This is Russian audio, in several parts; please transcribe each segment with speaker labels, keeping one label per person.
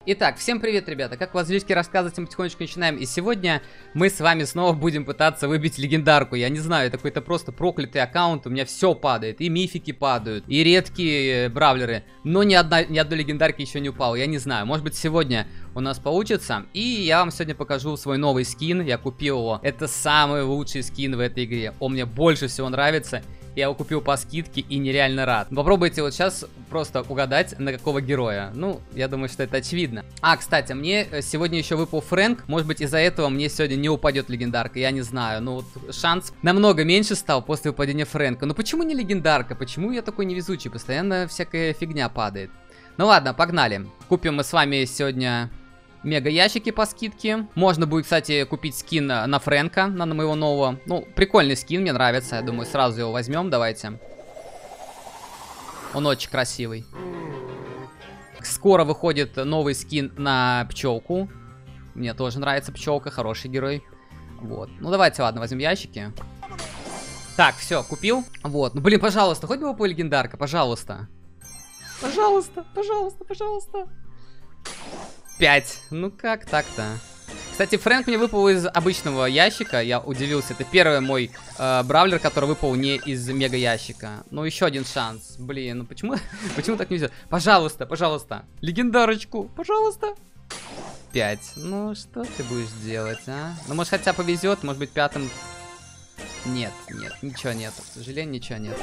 Speaker 1: Итак, всем привет, ребята, как вас звички рассказывать, мы потихонечку начинаем. И сегодня мы с вами снова будем пытаться выбить легендарку. Я не знаю, это какой-то просто проклятый аккаунт, у меня все падает, и мифики падают, и редкие бравлеры. Но ни одной легендарки еще не упала, я не знаю, может быть сегодня у нас получится. И я вам сегодня покажу свой новый скин, я купил его. Это самый лучший скин в этой игре, он мне больше всего нравится. Я его купил по скидке и нереально рад. Попробуйте вот сейчас просто угадать, на какого героя. Ну, я думаю, что это очевидно. А, кстати, мне сегодня еще выпал Фрэнк. Может быть, из-за этого мне сегодня не упадет легендарка. Я не знаю. Ну, вот шанс намного меньше стал после выпадения Фрэнка. Но почему не легендарка? Почему я такой невезучий? Постоянно всякая фигня падает. Ну ладно, погнали. Купим мы с вами сегодня мега ящики по скидке. Можно будет, кстати, купить скин на Фрэнка, на моего нового. Ну, прикольный скин, мне нравится. Я думаю, сразу его возьмем, давайте. Он очень красивый. Скоро выходит новый скин на пчелку. Мне тоже нравится пчелка, хороший герой. Вот. Ну, давайте, ладно, возьмем ящики. Так, все, купил. Вот. Ну, блин, пожалуйста, хоть бы выпала легендарка, пожалуйста. Пожалуйста, пожалуйста, пожалуйста. 5. Ну как так-то? Кстати, Фрэнк мне выпал из обычного ящика. Я удивился. Это первый мой бравлер, который выпал не из мега ящика. Ну, еще один шанс. Блин, ну почему так нельзя? Пожалуйста, пожалуйста. Легендарочку, пожалуйста. 5. Ну, что ты будешь делать, а? Ну, может, хотя повезет. Может быть, пятым... Нет, ничего нету. К сожалению, ничего нету.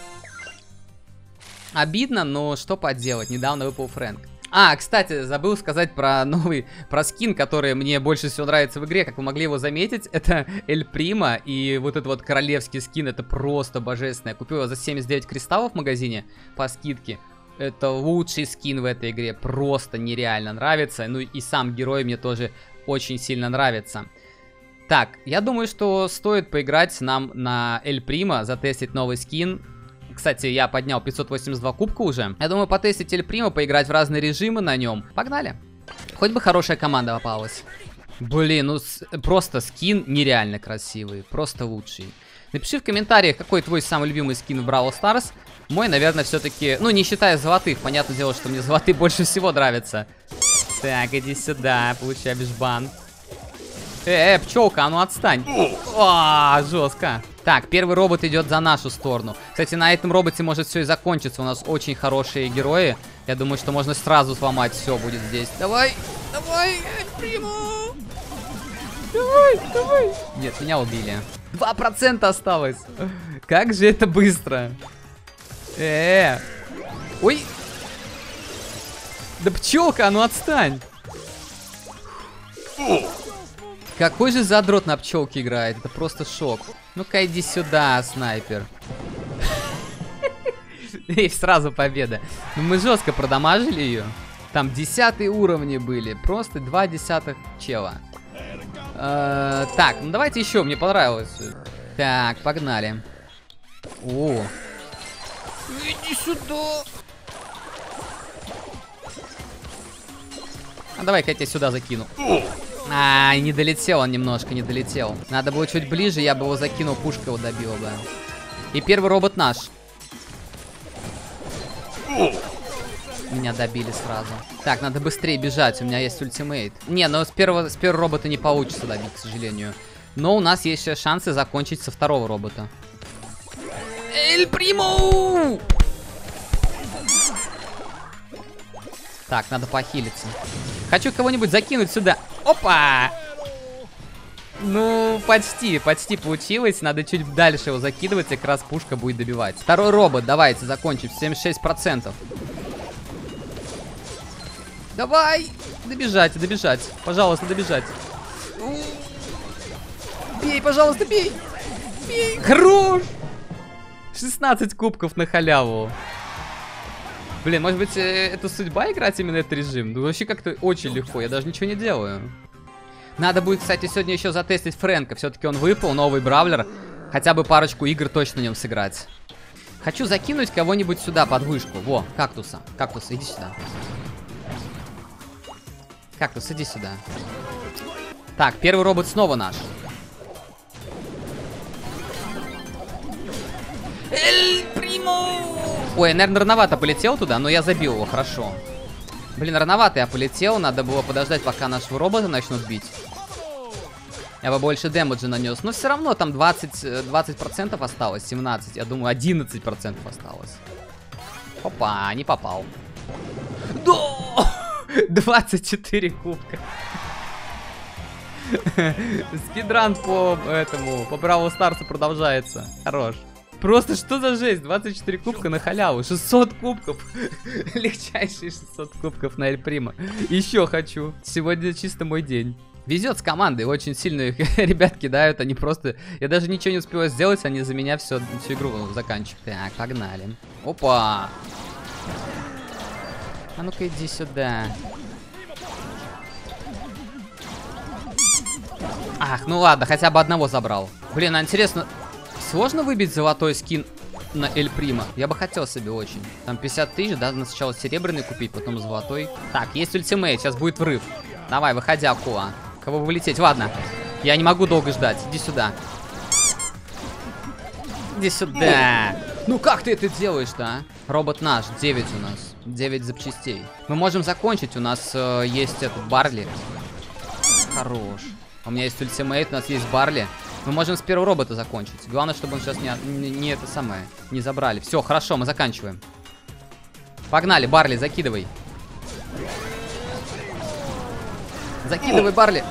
Speaker 1: Обидно, но что поделать. Недавно выпал Фрэнк. А, кстати, забыл сказать про скин, который мне больше всего нравится в игре. Как вы могли его заметить, это Эль Прима. И вот этот вот королевский скин, это просто божественно. Я купил его за 79 кристаллов в магазине по скидке. Это лучший скин в этой игре, просто нереально нравится. Ну и сам герой мне тоже очень сильно нравится. Так, я думаю, что стоит поиграть нам на Эль Прима, затестить новый скин. Кстати, я поднял 582 кубка уже. Я думаю, потестить Эль Прима, поиграть в разные режимы на нем. Погнали. Хоть бы хорошая команда попалась. Блин, ну просто скин нереально красивый. Просто лучший. Напиши в комментариях, какой твой самый любимый скин в Бравл Старс. Мой, наверное, все-таки... Ну, не считая золотых. Понятное дело, что мне золотые больше всего нравятся. Так, иди сюда. Получай бешбан. Пчелка, а ну отстань. Жестко. Так, первый робот идет за нашу сторону. Кстати, на этом роботе может все и закончиться. У нас очень хорошие герои. Я думаю, что можно сразу сломать все будет здесь. Давай, давай, Приму. Давай. Нет, меня убили. 2% осталось. Как же это быстро. Ой. Да пчелка, а ну отстань. Какой же задрот на пчелке играет. Это просто шок. Ну-ка иди сюда, снайпер. И сразу победа. Ну мы жестко продамажили ее. Там 10 уровни были. Просто 2 десятых чела. Так, ну давайте еще. Мне понравилось. Так, погнали. О. Иди сюда. А давай-ка я тебя сюда закину. Не долетел он немножко, не долетел. Надо было чуть ближе, я бы его закинул, пушка его добила бы. И первый робот наш. Меня добили сразу. Так, надо быстрее бежать, у меня есть ультимейт. Не, но с первого робота не получится добить, к сожалению. Но у нас есть еще шансы закончить со второго робота. Эль Приму! Так, надо похилиться. Хочу кого-нибудь закинуть сюда. Опа! Ну, почти получилось. Надо чуть дальше его закидывать, и как раз пушка будет добивать. Второй робот, давайте закончим. 76%. Давай! Добежать. Пожалуйста, добежать. Бей, пожалуйста, бей! Хорош! 16 кубков на халяву. Блин, может быть, это судьба играть именно этот режим? Ну, вообще как-то очень легко, я даже ничего не делаю. Надо будет, кстати, сегодня еще затестить Фрэнка. Все-таки он выпал, новый бравлер. Хотя бы парочку игр точно на нем сыграть. Хочу закинуть кого-нибудь сюда под вышку. Во, кактуса. Кактус, иди сюда. Кактус, иди сюда. Так, первый робот снова наш. Эль Приму! Ой, наверное, рановато полетел туда, но я забил его, хорошо. Блин, рановато я полетел. Надо было подождать, пока нашего робота начнут бить. Я бы больше дэмэджа нанес. Но все равно там 20% осталось. 17. Я думаю, 11% осталось. Опа, не попал. Да! 24 кубка. Спидран по Бравл Старсу продолжается. Хорош. Просто что за жесть? 24 кубка на халяву. 600 кубков. Легчайшие 600 кубков на Эль Прима. Еще хочу. Сегодня чисто мой день. Везет с командой. Очень сильно их ребят кидают. Они просто... Я даже ничего не успела сделать. Они за меня всю игру заканчивают. Так, погнали. Опа. А ну-ка иди сюда. Ах, ну ладно, хотя бы одного забрал. Блин, а интересно, сложно выбить золотой скин на Эль Прима? Я бы хотел себе очень. Там 50 тысяч, да, надо сначала серебряный купить, потом золотой. Так, есть ультимейт, сейчас будет врыв. Давай, выходи, акула. Кого бы вылететь? Ладно, я не могу долго ждать. Иди сюда. Иди сюда. Ну как ты это делаешь-то, а? Робот наш, 9 у нас. 9 запчастей. Мы можем закончить, у нас есть этот Барли. Хорош. У меня есть ультимейт, у нас есть Барли. Мы можем с первого робота закончить. Главное, чтобы он сейчас не это самое, не забрали. Все, хорошо, мы заканчиваем. Погнали, Барли, закидывай. Закидывай, Барли.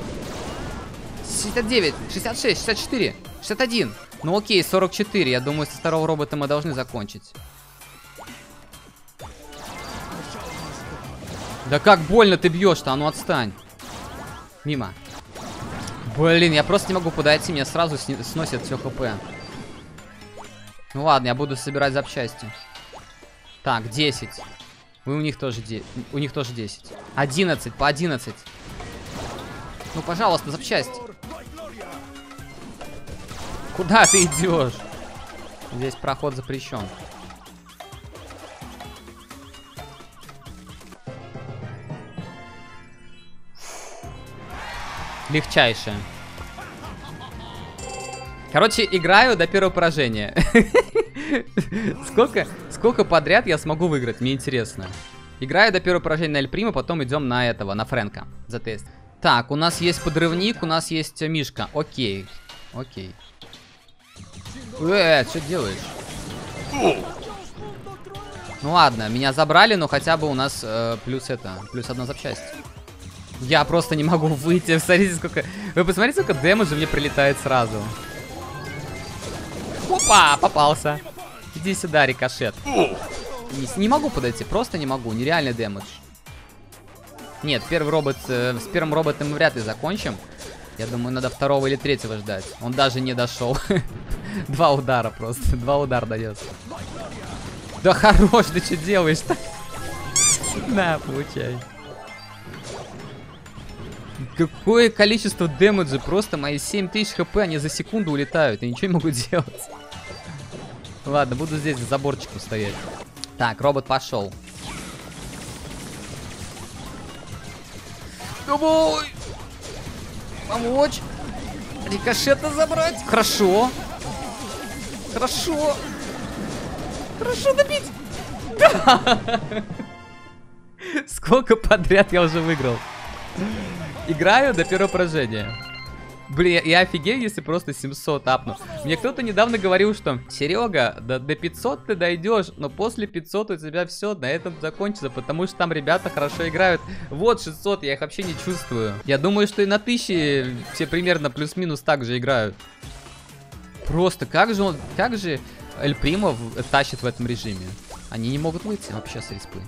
Speaker 1: 69, 66, 64, 61. Ну окей, 44. Я думаю, со второго робота мы должны закончить. Да как больно ты бьешь-то, а ну отстань. Мимо. Блин, я просто не могу подойти, меня сразу сносит все хп. Ну ладно, я буду собирать запчасти. Так, 10. У них тоже 10. 11, по 11. Ну, пожалуйста, запчасти. Куда ты идешь? Здесь проход запрещен. Легчайшее. Короче, играю до первого поражения. Сколько подряд я смогу выиграть? Мне интересно. Играю до первого поражения на Эль Прима, потом идем на этого, на Фрэнка. За тест. Так, у нас есть подрывник, у нас есть Мишка. Окей. Окей. Что делаешь? Ну ладно, меня забрали, но хотя бы у нас плюс одна запчасть. Я просто не могу выйти. Смотрите, сколько... Вы посмотрите, сколько дэмэджа мне прилетает сразу. Опа, попался. Иди сюда, рикошет. Не могу подойти, просто не могу. Нереальный дэмэдж. Нет, первый робот... с первым роботом мы вряд ли закончим. Я думаю, надо второго или третьего ждать. Он даже не дошел. 2 удара просто. 2 удара дается. Да хорош, ты что делаешь-то? На, получай. Какое количество дэмэджа. Просто мои 7000 хп, они за секунду улетают. Я ничего не могу делать. Ладно, буду здесь за заборчиком стоять. Так, робот пошел. Давай! Помочь! Рикошета забрать! Хорошо! Хорошо! Хорошо добить! Сколько подряд я уже выиграл? Играю до первого поражения. Блин, я офигею, если просто 700 апну. Мне кто-то недавно говорил, что Серега, до 500 ты дойдешь, но после 500 у тебя все на этом закончится, потому что там ребята хорошо играют. Вот 600, я их вообще не чувствую. Я думаю, что и на 1000 все примерно плюс-минус так же играют. Просто как же Эль Прима тащит в этом режиме? Они не могут выйти вообще с респы.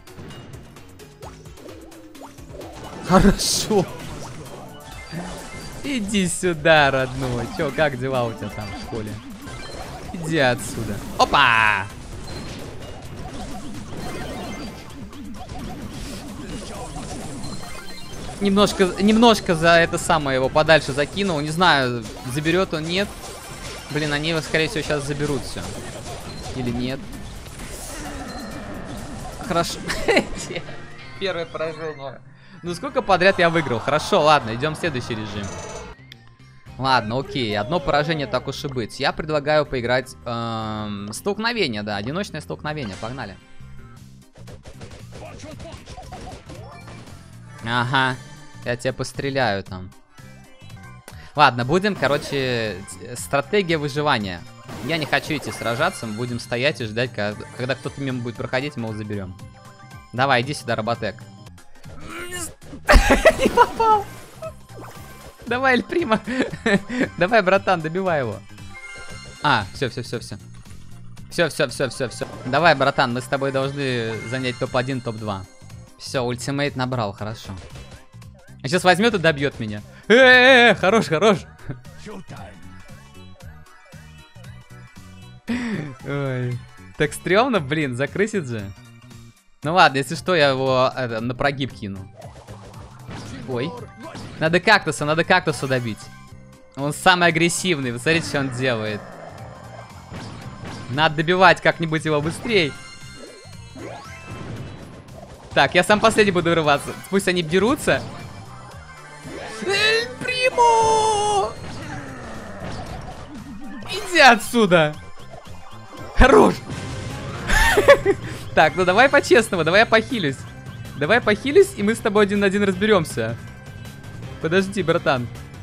Speaker 1: Хорошо. Иди сюда, родной. Чё, как дела у тебя там в школе? Иди отсюда. Опа! Немножко за это самое его подальше закинул. Не знаю, заберет он, нет. Блин, они его, скорее всего, сейчас заберут все. Или нет. Хорошо. Первое поражение. Ну сколько подряд я выиграл? Хорошо, ладно, идем в следующий режим. Ладно, окей, одно поражение, так уж и быть. Я предлагаю поиграть столкновение, да, одиночное столкновение, погнали. Ага, я тебя постреляю там. Ладно, будем, короче, стратегия выживания. Я не хочу идти сражаться, мы будем стоять и ждать, когда кто-то мимо будет проходить, мы его заберем. Давай, иди сюда, Роботек. Не попал. Давай, Эль Прима. Давай, братан, добивай его. А, все. Все. Давай, братан, мы с тобой должны занять топ-1, топ-2. Все, ультимейт набрал, хорошо. Сейчас возьмет и добьет меня. Хорош. Ой. Так стрёмно, блин, закрысит же. Ну ладно, если что, я его на прогиб кину. Ой. Надо кактуса добить. Он самый агрессивный, вы смотрите, что он делает. Надо добивать как-нибудь его быстрей. Так, я сам последний буду вырываться. Пусть они дерутся. Эль Примо! Иди отсюда! Хорош! Так, ну давай по-честному, давай я похилюсь. Давай похилюсь, и мы с тобой 1 на 1 разберемся. Подожди, братан.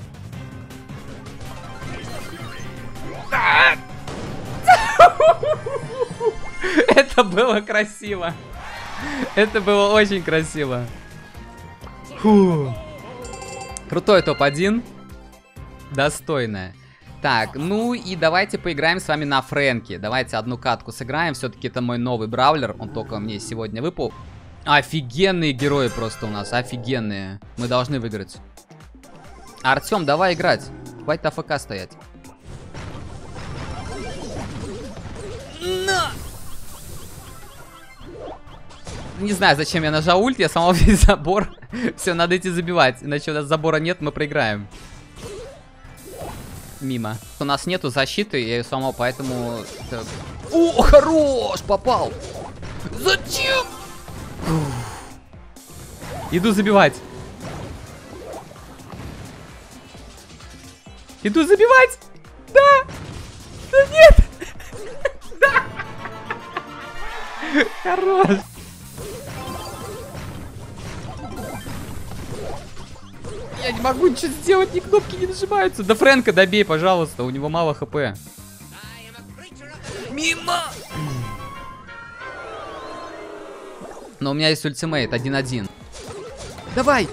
Speaker 1: Это было красиво. Это было очень красиво. Фу. Крутой топ-1. Достойная. Так, ну и давайте поиграем с вами на Фрэнке. Давайте одну катку сыграем. Все-таки это мой новый бравлер. Он только мне сегодня выпал. Офигенные герои просто у нас. Офигенные. Мы должны выиграть. Артем, давай играть. Хватит АФК стоять. На! Не знаю, зачем я нажал ульт. Я сломал весь забор. Все, надо идти забивать. Иначе у нас забора нет, мы проиграем. Мимо. У нас нету защиты, я ее сломал, поэтому... О, хорош! Попал! Зачем? Иду забивать. Иду забивать! Да! Да нет! Да! Хорош! Я не могу ничего сделать, ни кнопки не нажимаются. Да Фрэнка добей, пожалуйста, у него мало хп. Мимо! Но у меня есть ультимейт 1-1. Давай!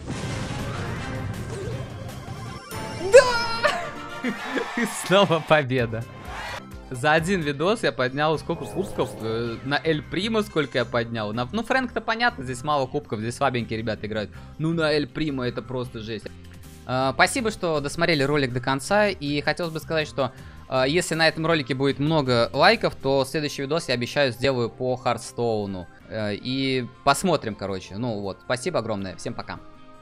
Speaker 1: Да! И снова победа. За один видос я поднял сколько кубков? На Эль Примо сколько я поднял? Ну, Фрэнк-то понятно, здесь мало кубков, здесь слабенькие ребята играют. Ну, на Эль Примо это просто жесть. Спасибо, что досмотрели ролик до конца. И хотелось бы сказать, что если на этом ролике будет много лайков, то следующий видос, я обещаю, сделаю по Хардстоуну. И посмотрим, короче. Ну вот, спасибо огромное, всем пока.